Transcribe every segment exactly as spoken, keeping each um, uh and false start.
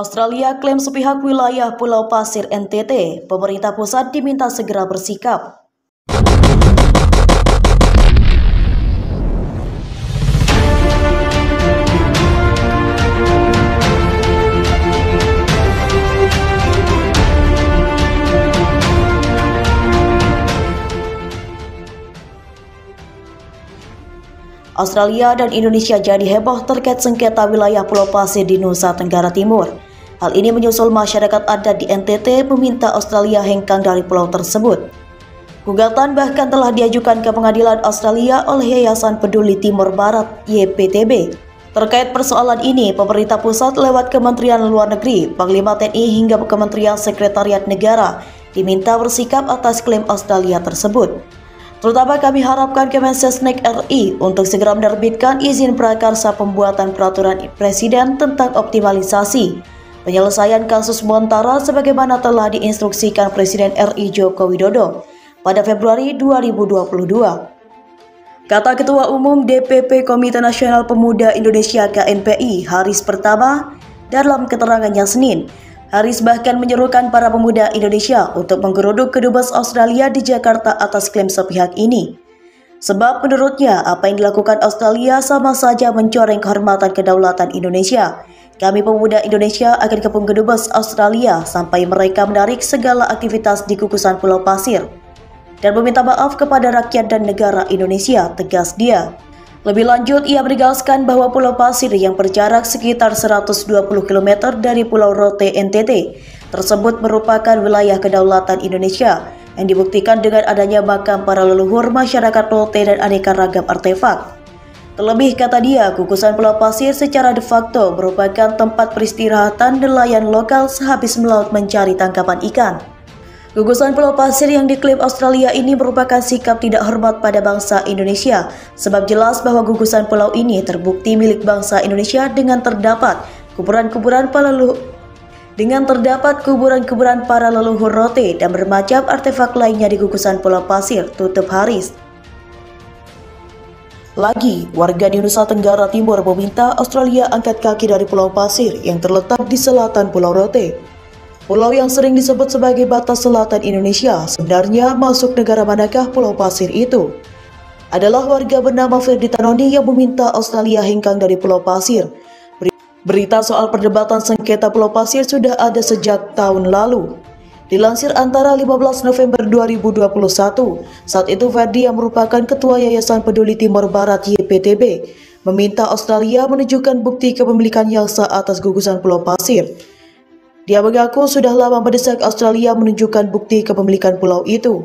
Australia klaim sepihak wilayah Pulau Pasir N T T. Pemerintah pusat diminta segera bersikap. Australia dan Indonesia jadi heboh terkait sengketa wilayah Pulau Pasir di Nusa Tenggara Timur. Hal ini menyusul masyarakat adat di N T T meminta Australia hengkang dari pulau tersebut. Gugatan bahkan telah diajukan ke pengadilan Australia oleh Yayasan Peduli Timur Barat Y P T B. Terkait persoalan ini, pemerintah pusat lewat Kementerian Luar Negeri, Panglima T N I hingga Kementerian Sekretariat Negara diminta bersikap atas klaim Australia tersebut. Terutama kami harapkan Kemensesnek R I untuk segera menerbitkan izin prakarsa pembuatan peraturan Presiden tentang optimalisasi penyelesaian kasus Montara sebagaimana telah diinstruksikan Presiden R I Joko Widodo pada Februari dua ribu dua puluh dua. Kata Ketua Umum D P P Komite Nasional Pemuda Indonesia K N P I Haris Pertama dalam keterangannya Senin. Haris bahkan menyerukan para pemuda Indonesia untuk menggeruduk kedubes Australia di Jakarta atas klaim sepihak ini. Sebab menurutnya apa yang dilakukan Australia sama saja mencoreng kehormatan kedaulatan Indonesia. Kami pemuda Indonesia akan kepung kedubes Australia sampai mereka menarik segala aktivitas di gugusan Pulau Pasir dan meminta maaf kepada rakyat dan negara Indonesia, tegas dia. Lebih lanjut, ia menegaskan bahwa Pulau Pasir yang berjarak sekitar seratus dua puluh kilometer dari Pulau Rote N T T tersebut merupakan wilayah kedaulatan Indonesia yang dibuktikan dengan adanya makam para leluhur masyarakat Rote dan aneka ragam artefak. Terlebih, kata dia, gugusan Pulau Pasir secara de facto merupakan tempat peristirahatan nelayan lokal sehabis melaut mencari tangkapan ikan. Gugusan Pulau Pasir yang diklaim Australia ini merupakan sikap tidak hormat pada bangsa Indonesia, sebab jelas bahwa gugusan pulau ini terbukti milik bangsa Indonesia dengan terdapat kuburan-kuburan para leluhur dengan terdapat kuburan-kuburan para leluhur Rote dan bermacam artefak lainnya di gugusan Pulau Pasir, tutup Haris. Lagi, warga di Nusa Tenggara Timur meminta Australia angkat kaki dari Pulau Pasir yang terletak di selatan Pulau Rote. Pulau yang sering disebut sebagai batas selatan Indonesia, sebenarnya masuk negara manakah Pulau Pasir itu? Adalah warga bernama Ferdi Tanoni yang meminta Australia hengkang dari Pulau Pasir. Berita soal perdebatan sengketa Pulau Pasir sudah ada sejak tahun lalu. Dilansir Antara lima belas November dua ribu dua puluh satu, saat itu Ferdi yang merupakan Ketua Yayasan Peduli Timur Barat Y P T B meminta Australia menunjukkan bukti kepemilikan yang sah atas gugusan Pulau Pasir. Dia mengaku sudah lama mendesak Australia menunjukkan bukti kepemilikan pulau itu.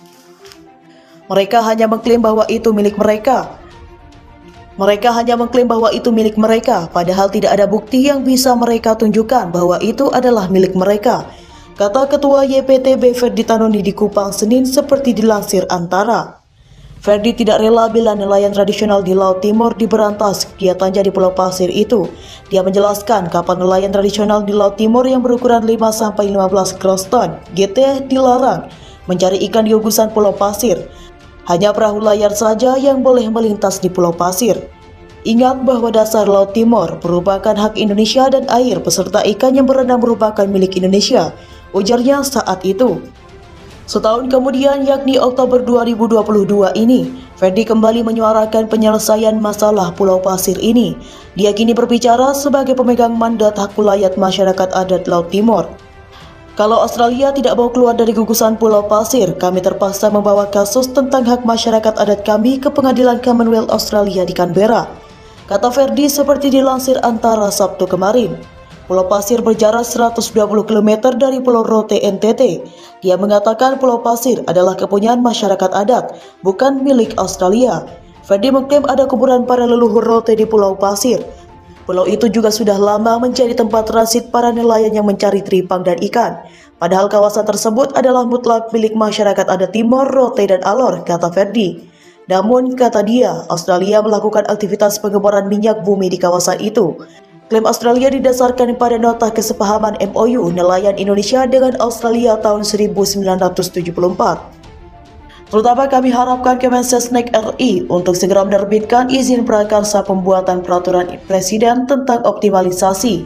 Mereka hanya mengklaim bahwa itu milik mereka. Mereka hanya mengklaim bahwa itu milik mereka, padahal tidak ada bukti yang bisa mereka tunjukkan bahwa itu adalah milik mereka, kata Ketua Y P T B Ferdi Tanoni di Kupang Senin seperti dilansir Antara. Ferdi tidak rela bila nelayan tradisional di Laut Timur diberantas kegiatannya di Pulau Pasir itu. Dia menjelaskan kapal nelayan tradisional di Laut Timur yang berukuran lima sampai lima belas gross ton G T dilarang mencari ikan di gugusan Pulau Pasir. Hanya perahu layar saja yang boleh melintas di Pulau Pasir. Ingat bahwa dasar Laut Timur merupakan hak Indonesia dan air beserta ikan yang berenang merupakan milik Indonesia, ujarnya saat itu. Setahun kemudian, yakni Oktober dua ribu dua puluh dua ini, Ferdi kembali menyuarakan penyelesaian masalah Pulau Pasir ini. Dia kini berbicara sebagai pemegang mandat hak wilayah masyarakat adat Laut Timur. Kalau Australia tidak mau keluar dari gugusan Pulau Pasir, kami terpaksa membawa kasus tentang hak masyarakat adat kami ke Pengadilan Commonwealth Australia di Canberra, kata Ferdi seperti dilansir Antara Sabtu kemarin. Pulau Pasir berjarak seratus dua puluh kilometer dari Pulau Rote N T T. Dia mengatakan Pulau Pasir adalah kepunyaan masyarakat adat, bukan milik Australia. Ferdi mengklaim ada kuburan para leluhur Rote di Pulau Pasir. Pulau itu juga sudah lama menjadi tempat transit para nelayan yang mencari teripang dan ikan. Padahal kawasan tersebut adalah mutlak milik masyarakat adat Timor, Rote dan Alor, kata Ferdi. Namun, kata dia, Australia melakukan aktivitas pengeboran minyak bumi di kawasan itu. Klaim Australia didasarkan pada nota kesepahaman M O U nelayan Indonesia dengan Australia tahun seribu sembilan ratus tujuh puluh empat. Terutama kami harapkan Kemensesnek R I untuk segera menerbitkan izin prakarsa pembuatan peraturan Presiden tentang optimalisasi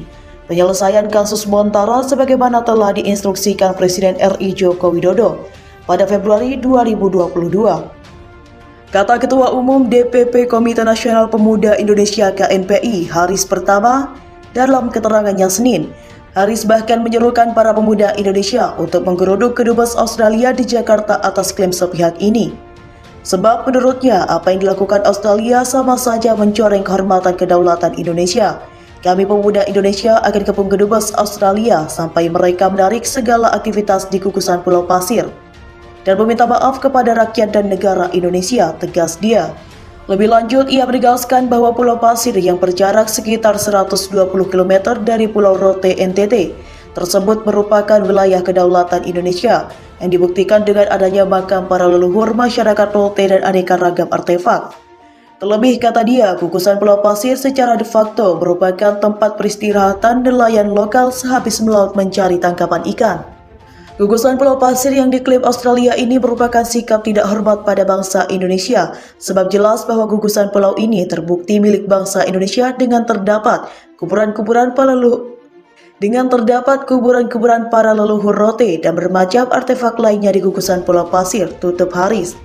penyelesaian kasus Montara sebagaimana telah diinstruksikan Presiden R I Joko Widodo pada Februari dua ribu dua puluh dua. Kata Ketua Umum D P P Komite Nasional Pemuda Indonesia K N P I, Haris Pertama, dalam keterangannya Senin, Haris bahkan menyerukan para pemuda Indonesia untuk menggeruduk kedubes Australia di Jakarta atas klaim sepihak ini. Sebab menurutnya apa yang dilakukan Australia sama saja mencoreng kehormatan kedaulatan Indonesia. Kami pemuda Indonesia akan kepung kedubes Australia sampai mereka menarik segala aktivitas di gugusan Pulau Pasir dan meminta maaf kepada rakyat dan negara Indonesia, tegas dia. Lebih lanjut, ia menegaskan bahwa Pulau Pasir yang berjarak sekitar seratus dua puluh kilometer dari Pulau Rote N T T tersebut merupakan wilayah kedaulatan Indonesia yang dibuktikan dengan adanya makam para leluhur masyarakat Rote dan aneka ragam artefak. Terlebih, kata dia, gugusan Pulau Pasir secara de facto merupakan tempat peristirahatan nelayan lokal sehabis melaut mencari tangkapan ikan. Gugusan Pulau Pasir yang diklaim Australia ini merupakan sikap tidak hormat pada bangsa Indonesia, sebab jelas bahwa gugusan pulau ini terbukti milik bangsa Indonesia dengan terdapat kuburan-kuburan para leluhur dengan terdapat kuburan-kuburan para leluhur Rote dan bermacam artefak lainnya di gugusan Pulau Pasir, tutup Haris.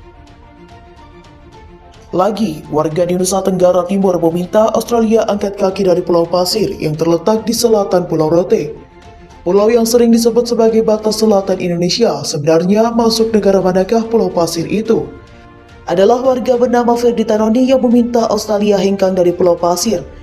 Lagi, warga di Nusa Tenggara Timur meminta Australia angkat kaki dari Pulau Pasir yang terletak di selatan Pulau Rote. Pulau yang sering disebut sebagai batas selatan Indonesia sebenarnya masuk negara manakah Pulau Pasir itu? Adalah warga bernama Ferdi Tanoni yang meminta Australia hengkang dari Pulau Pasir